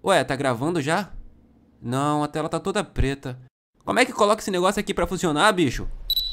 Ué, tá gravando já? Não, a tela tá toda preta. Como é que coloca esse negócio aqui pra funcionar, bicho?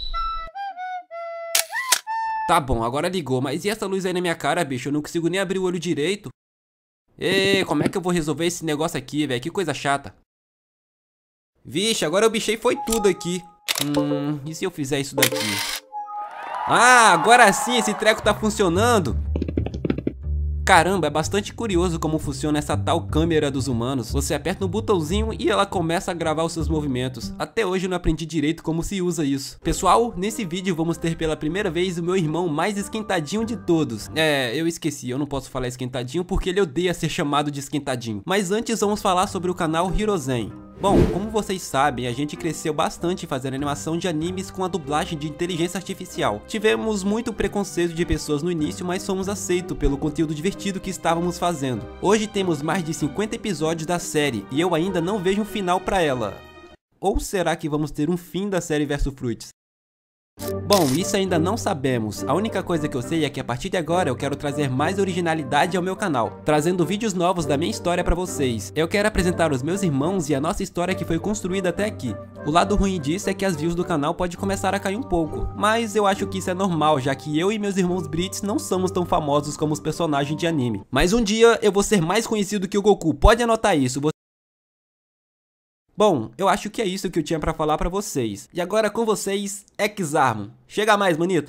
Tá bom, agora ligou, mas e essa luz aí na minha cara, bicho? Eu não consigo nem abrir o olho direito. Ê, como é que eu vou resolver esse negócio aqui, velho? Que coisa chata. Vixe, agora eu bichei foi tudo aqui. E se eu fizer isso daqui? Ah, agora sim esse treco tá funcionando. Caramba, é bastante curioso como funciona essa tal câmera dos humanos. Você aperta um botãozinho e ela começa a gravar os seus movimentos. Até hoje eu não aprendi direito como se usa isso. Pessoal, nesse vídeo vamos ter pela primeira vez o meu irmão mais esquentadinho de todos. Eu esqueci, eu não posso falar esquentadinho porque ele odeia ser chamado de esquentadinho. Mas antes vamos falar sobre o canal Hirozen. Bom, como vocês sabem, a gente cresceu bastante fazendo animação de animes com a dublagem de inteligência artificial. Tivemos muito preconceito de pessoas no início, mas fomos aceitos pelo conteúdo divertido que estávamos fazendo. Hoje temos mais de 50 episódios da série, e eu ainda não vejo um final pra ela. Ou será que vamos ter um fim da série Versus Fruits? Bom, isso ainda não sabemos. A única coisa que eu sei é que a partir de agora eu quero trazer mais originalidade ao meu canal, trazendo vídeos novos da minha história pra vocês. Eu quero apresentar os meus irmãos e a nossa história que foi construída até aqui. O lado ruim disso é que as views do canal pode começar a cair um pouco, mas eu acho que isso é normal, já que eu e meus irmãos Brits não somos tão famosos como os personagens de anime. Mas um dia eu vou ser mais conhecido que o Goku, pode anotar isso. Bom, eu acho que é isso que eu tinha pra falar pra vocês. E agora com vocês, Exarmon. Chega mais, manito!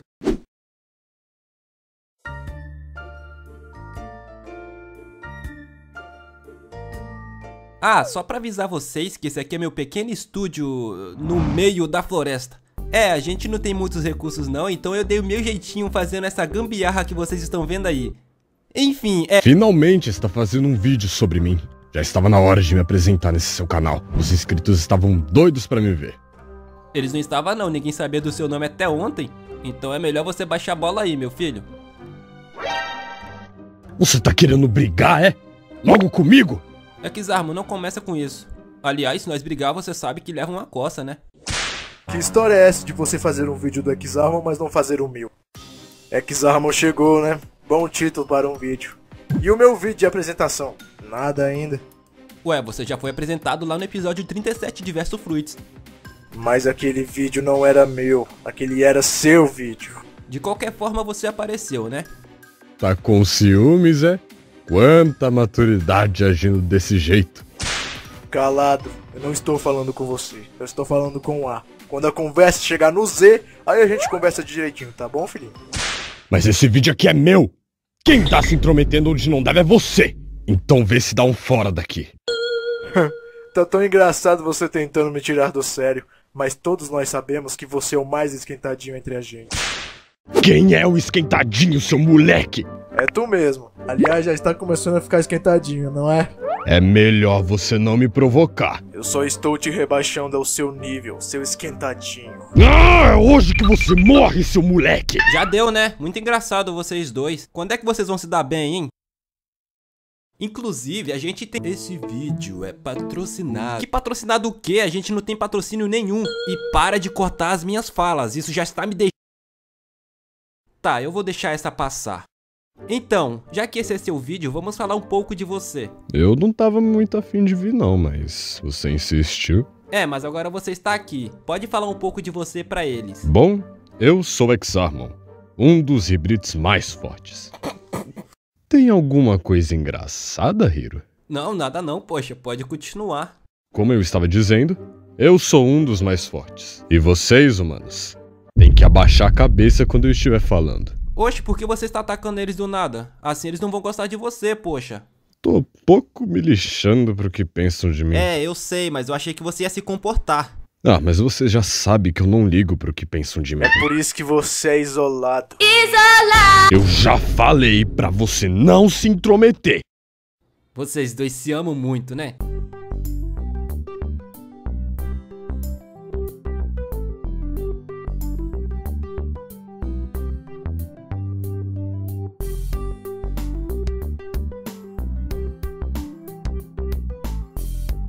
Ah, só pra avisar vocês que esse aqui é meu pequeno estúdio no meio da floresta. A gente não tem muitos recursos não, então eu dei o meu jeitinho fazendo essa gambiarra que vocês estão vendo aí. Enfim, Finalmente está fazendo um vídeo sobre mim. Já estava na hora de me apresentar nesse seu canal. Os inscritos estavam doidos pra me ver. Eles não estavam não, ninguém sabia do seu nome até ontem. Então é melhor você baixar a bola aí, meu filho. Você tá querendo brigar, é? Logo comigo? Exarmon, não começa com isso. Aliás, se nós brigar, você sabe que leva uma coça, né? Que história é essa de você fazer um vídeo do Exarmon, mas não fazer o meu? Exarmon chegou, né? Bom título para um vídeo. E o meu vídeo de apresentação? Nada ainda. Ué, você já foi apresentado lá no episódio 37 de Versus Fruits. Mas aquele vídeo não era meu, aquele era seu vídeo. De qualquer forma você apareceu, né? Tá com ciúmes, é? Quanta maturidade agindo desse jeito. Calado, eu não estou falando com você, eu estou falando com o A. Quando a conversa chegar no Z, aí a gente conversa direitinho, tá bom, filhinho? Mas esse vídeo aqui é meu. Quem tá se intrometendo onde não deve é você. Então vê se dá um fora daqui. Tá tão engraçado você tentando me tirar do sério, mas todos nós sabemos que você é o mais esquentadinho entre a gente. Quem é o esquentadinho, seu moleque? É tu mesmo. Aliás, já está começando a ficar esquentadinho, não é? É melhor você não me provocar. Eu só estou te rebaixando ao seu nível, seu esquentadinho. Ah, é hoje que você morre, seu moleque! Já deu, né? Muito engraçado vocês dois. Quando é que vocês vão se dar bem, hein? Inclusive, a gente tem... Esse vídeo é patrocinado. Que patrocinado o quê? A gente não tem patrocínio nenhum. E para de cortar as minhas falas. Isso já está me deixando... Tá, eu vou deixar essa passar. Então, já que esse é seu vídeo, vamos falar um pouco de você. Eu não tava muito afim de vir não, mas você insistiu. Mas agora você está aqui. Pode falar um pouco de você pra eles. Bom, eu sou Exarmon, um dos Hybrids mais fortes. Tem alguma coisa engraçada, Hiro? Não, nada não, poxa, pode continuar. Como eu estava dizendo, eu sou um dos mais fortes. E vocês, humanos, têm que abaixar a cabeça quando eu estiver falando. Oxe, por que você está atacando eles do nada? Assim eles não vão gostar de você, poxa. Tô pouco me lixando pro que pensam de mim. Eu sei, mas eu achei que você ia se comportar. Ah, mas você já sabe que eu não ligo pro que pensam de mim. É por isso que você é isolado. Eu já falei pra você não se intrometer. Vocês dois se amam muito, né?